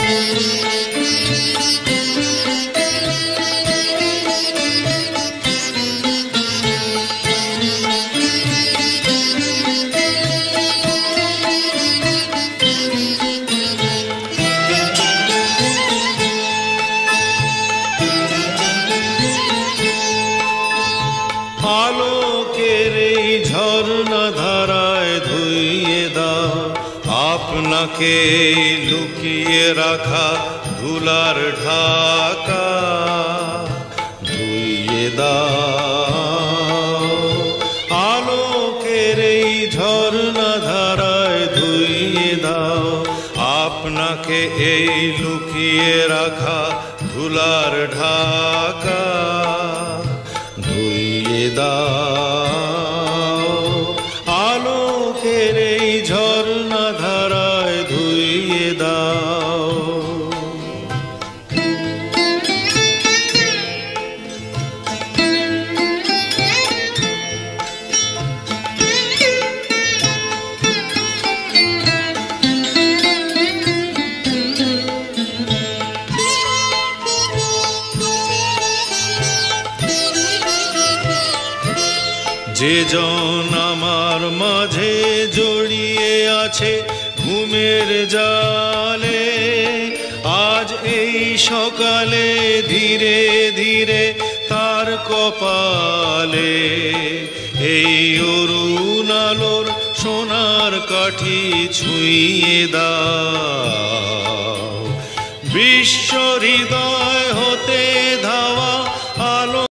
আলোকের এই ঝর্ণা ধারায় ধুইয়ে দাও আপনাকে লুকিয়ে রাখা ধুলার ঢাকা, ধুইয়ে দাও। আলোকের এই ঝর্ণা ধারায় ধুইয়ে দাও আপনাকে এই লুকিয়ে রাখা ধুলার ঢাকা, ধুইয়ে দাও। আলোকের এই ঝর্ণা ধারায় ধুইয়ে দাও। যে জন আমার মাঝে জড়িয়ে আছে ঘুমের জালে, আজ এই সকালে ধীরে ধীরে তার কপালে এই অরুণ আলোর সোনার কাঠি ছুঁইয়ে দাও। বিশ্ব হৃদয়